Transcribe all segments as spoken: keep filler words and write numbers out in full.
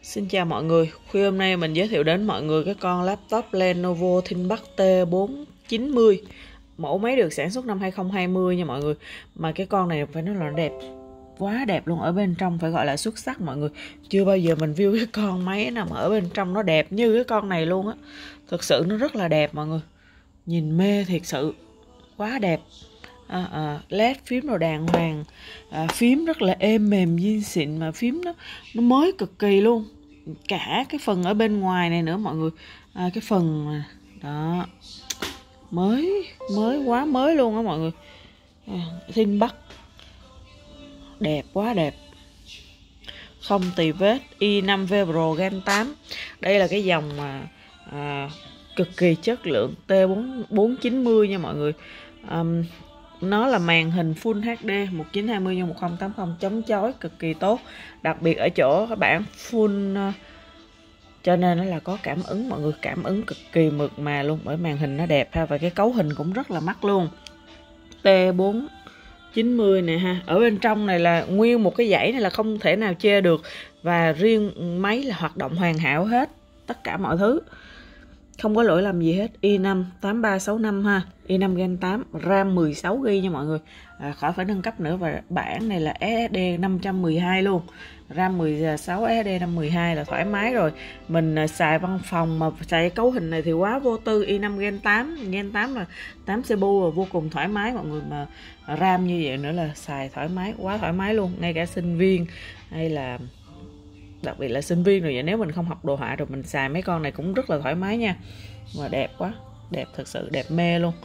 Xin chào mọi người, khuya hôm nay mình giới thiệu đến mọi người cái con laptop Lenovo ThinkPad T bốn chín mươi. Mẫu máy được sản xuất năm hai không hai không nha mọi người. Mà cái con này phải nói là đẹp, quá đẹp luôn, ở bên trong phải gọi là xuất sắc mọi người. Chưa bao giờ mình view cái con máy nào mà ở bên trong nó đẹp như cái con này luôn á. Thực sự nó rất là đẹp mọi người, nhìn mê thiệt sự, quá đẹp. À, à, led phím đồ đàng hoàng, à, phím rất là êm mềm zin xịn, mà phím nó nó mới cực kỳ luôn. Cả cái phần ở bên ngoài này nữa mọi người, à, cái phần đó mới mới quá mới luôn á mọi người. à, ThinkPad đẹp, quá đẹp, không tì vết. i năm V Pro Gen tám, đây là cái dòng mà à, cực kỳ chất lượng T bốn chín mươi nha mọi người. um, Nó là màn hình Full hát đê một chín hai mươi x một không tám không, chống chói cực kỳ tốt, đặc biệt ở chỗ các bạn full, cho nên nó là có cảm ứng mọi người, cảm ứng cực kỳ mượt mà luôn, bởi màn hình nó đẹp ha, và cái cấu hình cũng rất là mắc luôn. T bốn chín mươi nè ha, ở bên trong này là nguyên một cái dãy này là không thể nào chê được, và riêng máy là hoạt động hoàn hảo hết, tất cả mọi thứ không có lỗi lầm gì hết. i năm tám ba sáu năm ha, i năm Gen tám, RAM mười sáu gi ga bai nha mọi người, à, khỏi phải nâng cấp nữa. Và bản này là ét ét đê năm trăm mười hai luôn, RAM mười sáu, ét ét đê năm trăm mười hai là thoải mái rồi. Mình xài văn phòng mà xài cấu hình này thì quá vô tư. i năm Gen tám, Gen tám là tám xê pê u là vô cùng thoải mái mọi người, mà RAM như vậy nữa là xài thoải mái, quá thoải mái luôn. Ngay cả sinh viên hay là đặc biệt là sinh viên rồi vậy, nếu mình không học đồ họa rồi mình xài mấy con này cũng rất là thoải mái nha. Mà đẹp quá, đẹp thật sự, đẹp mê luôn.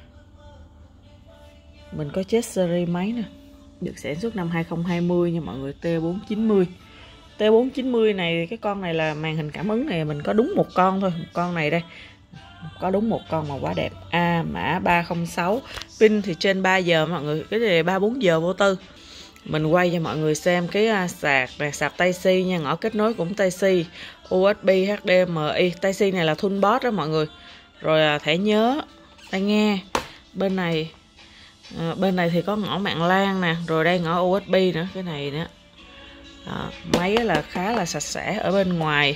Mình có chết series máy nè, được sản xuất năm hai không hai không nha mọi người, T bốn chín mươi. T bốn chín mươi này, cái con này là màn hình cảm ứng này mình có đúng một con thôi, một con này đây, có đúng một con mà quá đẹp. A à, mã ba không sáu, pin thì trên ba giờ mọi người, cái này ba bốn giờ vô tư. Mình quay cho mọi người xem cái sạc này, sạc Type-C nha, ngõ kết nối cũng Type-C, u ét bê, hát đê em i. Type-C này là Thunderbolt đó mọi người. Rồi thẻ nhớ, tai nghe. Bên này à, bên này thì có ngõ mạng LAN nè, rồi đây ngõ u ét bê nữa, cái này nữa. Đó, máy là khá là sạch sẽ. Ở bên ngoài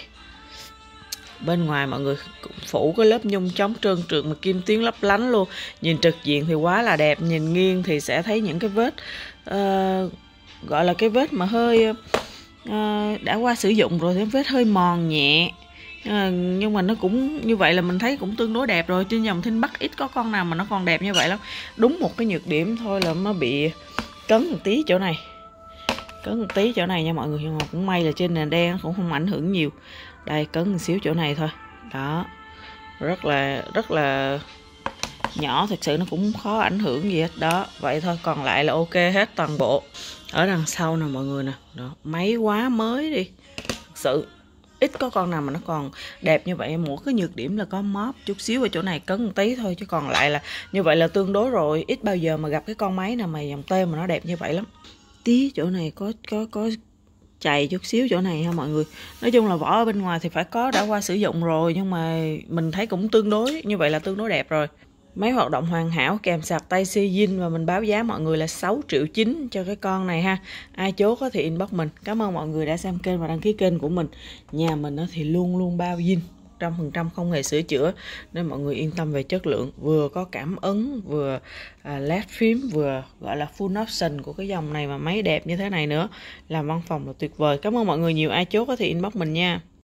bên ngoài mọi người cũng phủ cái lớp nhung chống trơn trượt mà kim tuyến lấp lánh luôn. Nhìn trực diện thì quá là đẹp, nhìn nghiêng thì sẽ thấy những cái vết uh, gọi là cái vết mà hơi uh, đã qua sử dụng rồi, cái vết hơi mòn nhẹ, uh, nhưng mà nó cũng như vậy là mình thấy cũng tương đối đẹp rồi. Trên dòng ThinkPad ít có con nào mà nó còn đẹp như vậy lắm. Đúng một cái nhược điểm thôi là nó bị cấn một tí chỗ này, cấn một tí chỗ này nha mọi người, nhưng mà cũng may là trên nền đen cũng không ảnh hưởng nhiều. Đây, cấn một xíu chỗ này thôi. Đó, rất là rất là nhỏ, thực sự nó cũng khó ảnh hưởng gì hết. Đó, vậy thôi, còn lại là ok hết toàn bộ. Ở đằng sau nè mọi người nè, đó, máy quá mới đi, thực sự ít có con nào mà nó còn đẹp như vậy. Một cái nhược điểm là có móp chút xíu ở chỗ này, cấn một tí thôi, chứ còn lại là như vậy là tương đối rồi. Ít bao giờ mà gặp cái con máy nào mà dòng T mà nó đẹp như vậy lắm. Tí chỗ này có có có chày chút xíu chỗ này ha mọi người. Nói chung là vỏ ở bên ngoài thì phải có đã qua sử dụng rồi, nhưng mà mình thấy cũng tương đối, như vậy là tương đối đẹp rồi. Máy hoạt động hoàn hảo, kèm sạc Type-C zin, và mình báo giá mọi người là sáu triệu chín cho cái con này ha. Ai chốt thì inbox mình. Cảm ơn mọi người đã xem kênh và đăng ký kênh của mình. Nhà mình thì luôn luôn bao zin, một trăm phần trăm không hề sửa chữa, nên mọi người yên tâm về chất lượng. Vừa có cảm ứng, vừa à, led phím, vừa gọi là full option của cái dòng này, mà máy đẹp như thế này nữa, làm văn phòng là tuyệt vời. Cảm ơn mọi người nhiều. Ai chốt thì inbox mình nha.